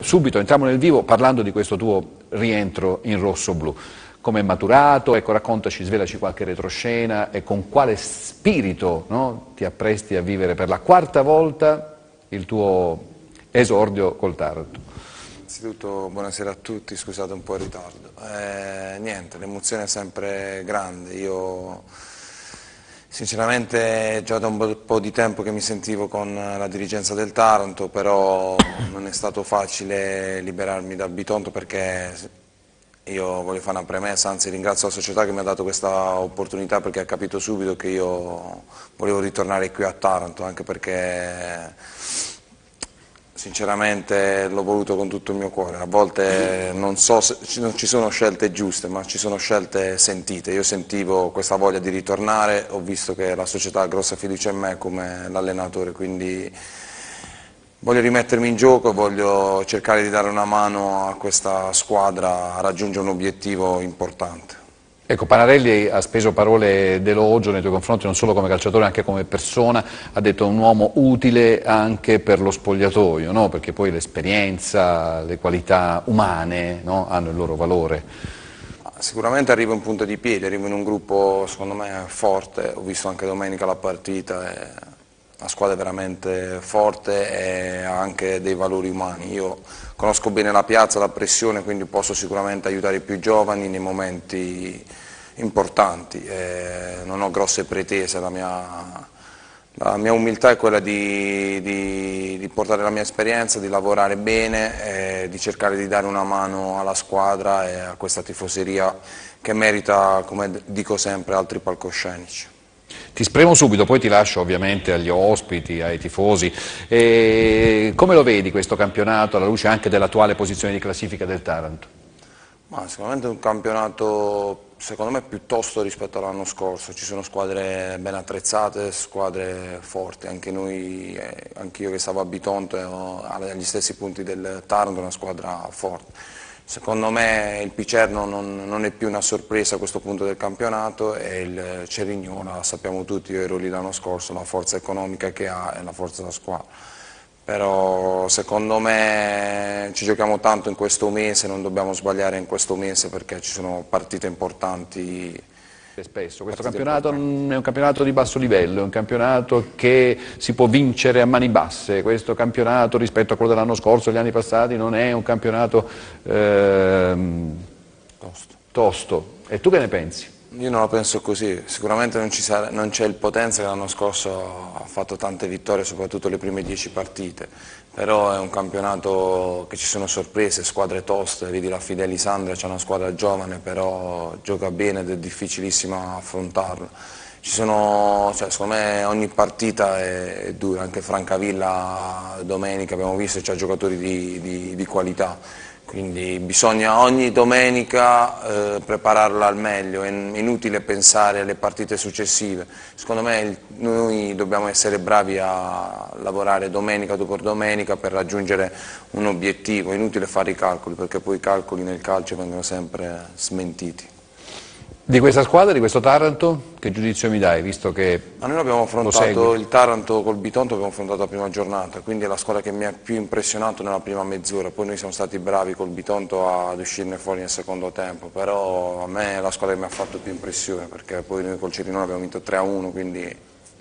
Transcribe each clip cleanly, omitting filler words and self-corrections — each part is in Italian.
Subito entriamo nel vivo parlando di questo tuo rientro in rosso-blu. Come è maturato? Ecco, raccontaci, svelaci qualche retroscena e con quale spirito, no, ti appresti a vivere per la quarta volta il tuo esordio col Taranto. Innanzitutto buonasera a tutti, scusate un po' il ritardo. Niente, l'emozione è sempre grande. Io sinceramente già da un bel po' di tempo che mi sentivo con la dirigenza del Taranto, però non è stato facile liberarmi dal Bitonto perché io voglio fare una premessa, anzi ringrazio la società che mi ha dato questa opportunità perché ha capito subito che io volevo ritornare qui a Taranto, anche perché sinceramente l'ho voluto con tutto il mio cuore. A volte non so se non ci sono scelte giuste, ma ci sono scelte sentite. Io sentivo questa voglia di ritornare, ho visto che la società ha grossa fiducia in me come l'allenatore, quindi voglio rimettermi in gioco e voglio cercare di dare una mano a questa squadra a raggiungere un obiettivo importante. Ecco, Panarelli ha speso parole d'elogio nei tuoi confronti non solo come calciatore, anche come persona, ha detto un uomo utile anche per lo spogliatoio, no? Perché poi l'esperienza, le qualità umane, no, hanno il loro valore. Sicuramente arrivo in punta di piedi, arrivo in un gruppo secondo me forte, ho visto anche domenica la partita, la squadra è veramente forte e ha anche dei valori umani. Io conosco bene la piazza, la pressione, quindi posso sicuramente aiutare i più giovani nei momenti importanti. Non ho grosse pretese, la mia umiltà è quella di portare la mia esperienza, di lavorare bene, di cercare di dare una mano alla squadra e a questa tifoseria che merita, come dico sempre, altri palcoscenici. Ti spremo subito, poi ti lascio ovviamente agli ospiti, ai tifosi. Come lo vedi questo campionato alla luce anche dell'attuale posizione di classifica del Taranto? Ma sicuramente è un campionato secondo me piuttosto rispetto all'anno scorso, ci sono squadre ben attrezzate, squadre forti, anche noi, anch'io che stavo a Bitonto agli stessi punti del Taranto, è una squadra forte. Secondo me il Picerno non è più una sorpresa a questo punto del campionato e il Cerignola, sappiamo tutti, io ero lì l'anno scorso, la forza economica che ha e la forza della squadra. Però secondo me ci giochiamo tanto in questo mese, non dobbiamo sbagliare in questo mese perché ci sono partite importanti. Spesso. Questo campionato non è un campionato di basso livello, è un campionato che si può vincere a mani basse. Questo campionato rispetto a quello dell'anno scorso, gli anni passati, non è un campionato tosto. E tu che ne pensi? Io non la penso così, sicuramente non c'è il Potenza che l'anno scorso ha fatto tante vittorie, soprattutto le prime 10 partite, però è un campionato che ci sono sorprese, squadre toste, vedi la Fideli Sandria, c'è una squadra giovane, però gioca bene ed è difficilissima affrontarla. Secondo me ogni partita è dura, anche Francavilla domenica abbiamo visto che c'ha giocatori di qualità. Quindi bisogna ogni domenica prepararla al meglio, è inutile pensare alle partite successive. Secondo me noi dobbiamo essere bravi a lavorare domenica dopo domenica per raggiungere un obiettivo, è inutile fare i calcoli perché poi i calcoli nel calcio vengono sempre smentiti. Di questa squadra, di questo Taranto, che giudizio mi dai, visto che Ma noi abbiamo affrontato il Taranto col Bitonto, abbiamo affrontato la prima giornata, quindi è la squadra che mi ha più impressionato nella prima mezz'ora, poi noi siamo stati bravi col Bitonto ad uscirne fuori nel secondo tempo, però a me è la squadra che mi ha fatto più impressione, perché poi noi col Cerinola abbiamo vinto 3-1, quindi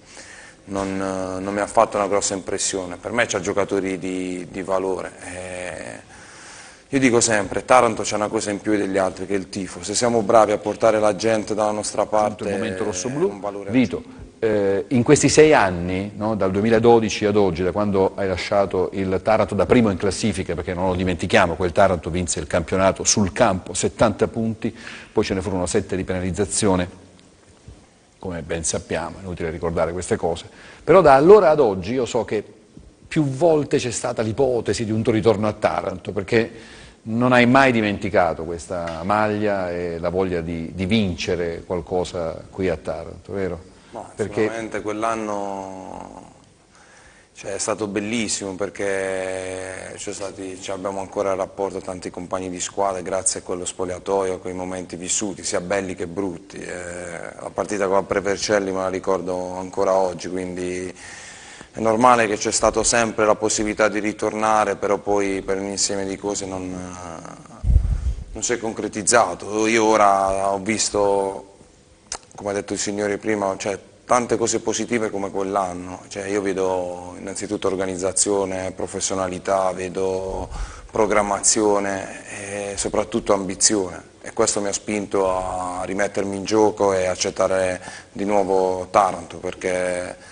non mi ha fatto una grossa impressione. Per me c'ha giocatori di valore. Io dico sempre, Taranto c'è una cosa in più degli altri che è il tifo, se siamo bravi a portare la gente dalla nostra parte il momento è rossoblu. un valore Vito, in questi 6 anni, no, dal 2012 ad oggi, da quando hai lasciato il Taranto da primo in classifica, perché non lo dimentichiamo, quel Taranto vinse il campionato sul campo, 70 punti, poi ce ne furono 7 di penalizzazione, come ben sappiamo, è inutile ricordare queste cose, però da allora ad oggi io so che più volte c'è stata l'ipotesi di un tuo ritorno a Taranto, perché non hai mai dimenticato questa maglia e la voglia di vincere qualcosa qui a Taranto, vero? No, sicuramente quell'anno è stato bellissimo perché abbiamo ancora il rapporto a tanti compagni di squadra grazie a quello spogliatoio, a quei momenti vissuti, sia belli che brutti. La partita con la Prevercelli me la ricordo ancora oggi, quindi È normale che c'è stato sempre la possibilità di ritornare, però poi per un insieme di cose non si è concretizzato. Io ora ho visto, come ha detto il signore prima, cioè, tante cose positive come quell'anno. Cioè, io vedo innanzitutto organizzazione, professionalità, vedo programmazione e soprattutto ambizione. E questo mi ha spinto a rimettermi in gioco e accettare di nuovo Taranto, perché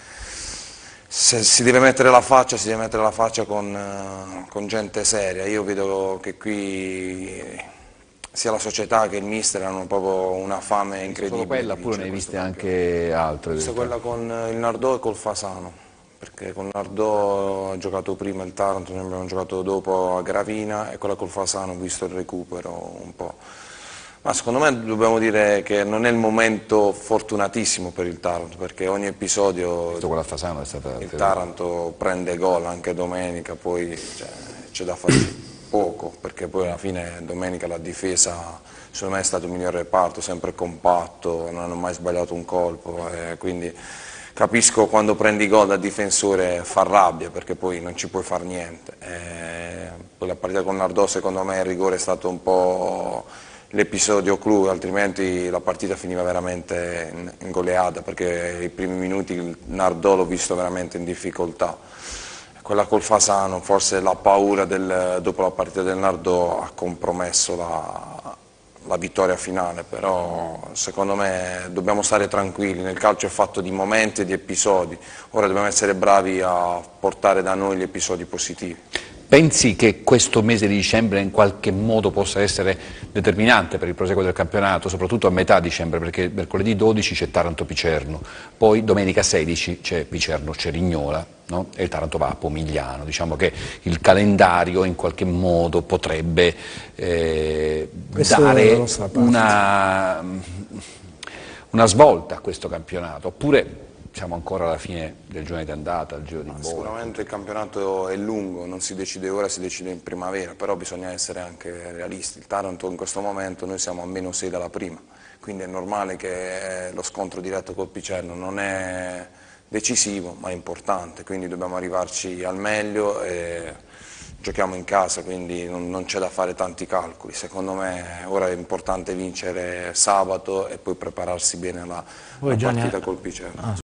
se si deve mettere la faccia, si deve mettere la faccia con gente seria. Io vedo che qui sia la società che il mister hanno proprio una fame incredibile. Solo quella, oppure ne hai viste anche altre? Ho visto quella con il Nardò e col Fasano, perché con il Nardò ho giocato prima il Taranto, noi abbiamo giocato dopo a Gravina, e quella col Fasano ho visto il recupero un po'. Ma secondo me dobbiamo dire che non è il momento fortunatissimo per il Taranto, perché ogni episodio Fasano è stata il Taranto prende gol, anche domenica, poi c'è da fare poco, perché poi alla fine domenica la difesa secondo me è stato il miglior reparto, sempre compatto, non hanno mai sbagliato un colpo, quindi capisco quando prendi gol da difensore fa rabbia, perché poi non ci puoi fare niente. Poi la partita con Nardò secondo me il rigore è stato un po' l'episodio clou, altrimenti la partita finiva veramente in goleada, perché i primi minuti il Nardò l'ho visto veramente in difficoltà. Quella col Fasano, forse la paura dopo la partita del Nardò ha compromesso la vittoria finale, però secondo me dobbiamo stare tranquilli, nel calcio è fatto di momenti e di episodi, ora dobbiamo essere bravi a portare da noi gli episodi positivi. Pensi che questo mese di dicembre in qualche modo possa essere determinante per il proseguo del campionato, soprattutto a metà dicembre, perché mercoledì 12 c'è Taranto-Picerno, poi domenica 16 c'è Picerno-Cerignola, no? E il Taranto va a Pomigliano. Diciamo che il calendario in qualche modo potrebbe dare una svolta a questo campionato, oppure siamo ancora alla fine del girone di andata, al giro di boa. Sicuramente il campionato è lungo, non si decide ora, si decide in primavera, però bisogna essere anche realisti. Il Taranto in questo momento, noi siamo a -6 dalla prima, quindi è normale che lo scontro diretto col Picerno non è decisivo, ma è importante, quindi dobbiamo arrivarci al meglio e giochiamo in casa, quindi non c'è da fare tanti calcoli. Secondo me ora è importante vincere sabato e poi prepararsi bene alla partita col Picerno.